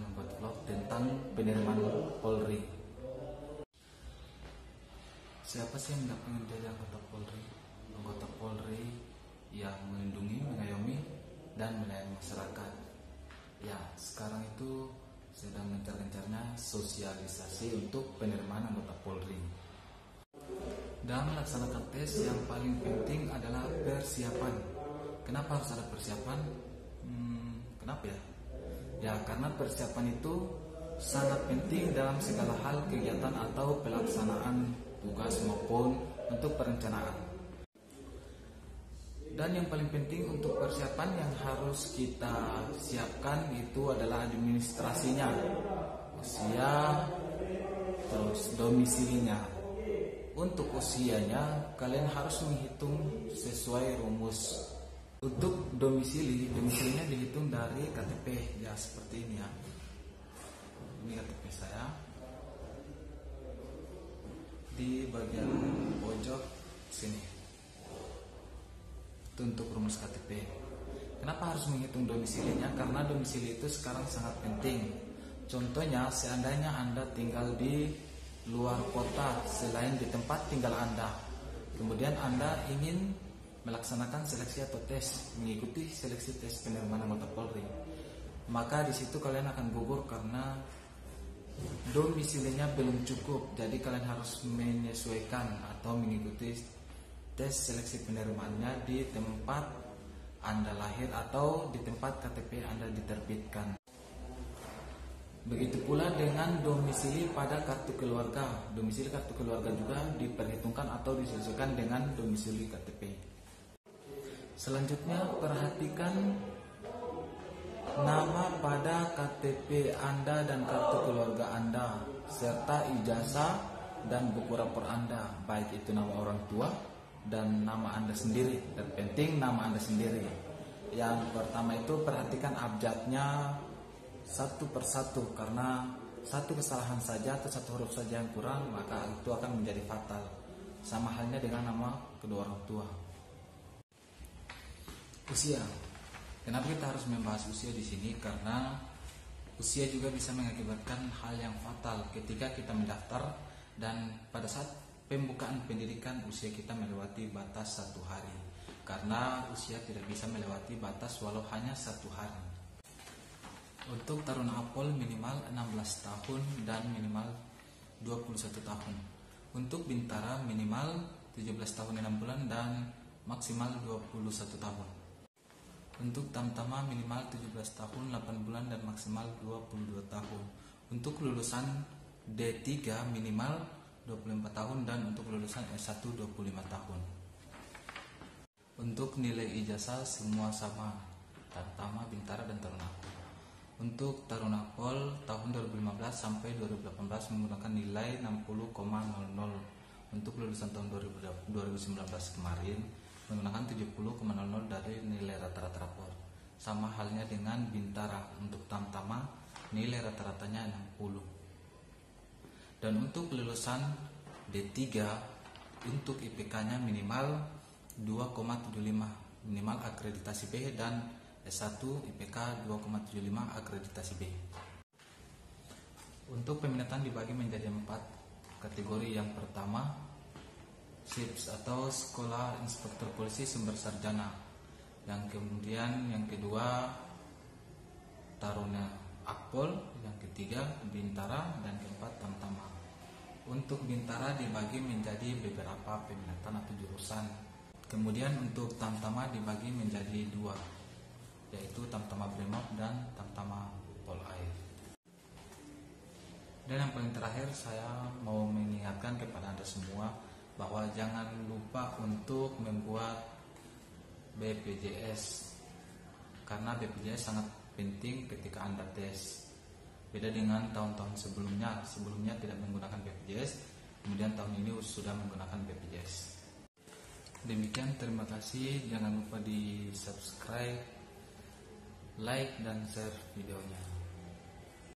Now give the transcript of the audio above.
membuat vlog tentang penerimaan Polri. Siapa sih yang tidak ingin jadi anggota Polri? Anggota Polri yang melindungi, mengayomi, dan melayani masyarakat. Ya, sekarang itu sedang gencar-gencarnya sosialisasi untuk penerimaan anggota Polri. Dalam melaksanakan tes, yang paling penting adalah persiapan. Kenapa harus ada persiapan? Kenapa ya? Ya, karena persiapan itu sangat penting dalam segala hal kegiatan atau pelaksanaan tugas maupun untuk perencanaan. Dan yang paling penting untuk persiapan yang harus kita siapkan itu adalah administrasinya, usia, terus domisilinya. Untuk usianya kalian harus menghitung sesuai rumus. Untuk domisilinya dihitung dari KTP, ya seperti ini ya. Ini KTP saya. Di bagian pojok sini. Itu untuk rumus KTP. Kenapa harus menghitung domisilinya? Karena domisili itu sekarang sangat penting. Contohnya, seandainya Anda tinggal di luar kota selain di tempat tinggal Anda, kemudian Anda ingin melaksanakan seleksi atau tes, mengikuti seleksi tes penerimaan anggota Polri, maka di situ kalian akan gugur karena domisilinya belum cukup. Jadi kalian harus menyesuaikan atau mengikuti tes seleksi penerimaannya di tempat Anda lahir atau di tempat KTP Anda diterbitkan. Begitu pula dengan domisili pada kartu keluarga. Domisili kartu keluarga juga diperhitungkan atau disesuaikan dengan domisili KTP. Selanjutnya, perhatikan nama pada KTP Anda dan kartu keluarga Anda, serta ijazah dan buku rapor Anda, baik itu nama orang tua dan nama Anda sendiri. Dan penting nama Anda sendiri. Yang pertama itu perhatikan abjadnya satu persatu, karena satu kesalahan saja atau satu huruf saja yang kurang maka itu akan menjadi fatal. Sama halnya dengan nama kedua orang tua. Usia. Kenapa kita harus membahas usia di sini? Karena usia juga bisa mengakibatkan hal yang fatal ketika kita mendaftar dan pada saat pembukaan pendidikan usia kita melewati batas 1 hari. Karena usia tidak bisa melewati batas walau hanya 1 hari. Untuk taruna Apol minimal 16 tahun dan minimal 21 tahun. Untuk Bintara minimal 17 tahun 6 bulan dan maksimal 21 tahun. Untuk Tamtama minimal 17 tahun 8 bulan dan maksimal 22 tahun. Untuk lulusan D3 minimal 24 tahun dan untuk lulusan S1 25 tahun. Untuk nilai ijazah semua sama, Tamtama, Bintara, dan Taruna Apol. Untuk Taruna Apol tahun 2015 sampai 2018 menggunakan nilai 60,00. Untuk lulusan tahun 2019 kemarin menggunakan 70,00 dari nilai rata-rata rapor. Sama halnya dengan Bintara. Untuk Tamtama nilai rata-ratanya 60. Dan untuk lulusan D3 untuk IPK-nya minimal 2,75, minimal akreditasi B, dan S1 IPK 2,75 akreditasi B. Untuk peminatan dibagi menjadi 4 kategori. Yang pertama, SIPS atau Sekolah Inspektur Polisi Sumber Sarjana. Yang kemudian yang kedua Taruna Apol, yang ketiga Bintara, dan keempat Tamtama. Untuk Bintara dibagi menjadi beberapa peminatan atau jurusan. Kemudian untuk Tamtama dibagi menjadi 2, yaitu Tamtama Brimob dan Tamtama Polair. Dan yang paling terakhir, saya mau mengingatkan kepada Anda semua bahwa jangan lupa untuk membuat BPJS, karena BPJS sangat penting ketika Anda tes. Beda dengan tahun-tahun sebelumnya. Sebelumnya tidak menggunakan BPJS, kemudian tahun ini sudah menggunakan BPJS. Demikian, terima kasih. Jangan lupa di subscribe, like, dan share videonya.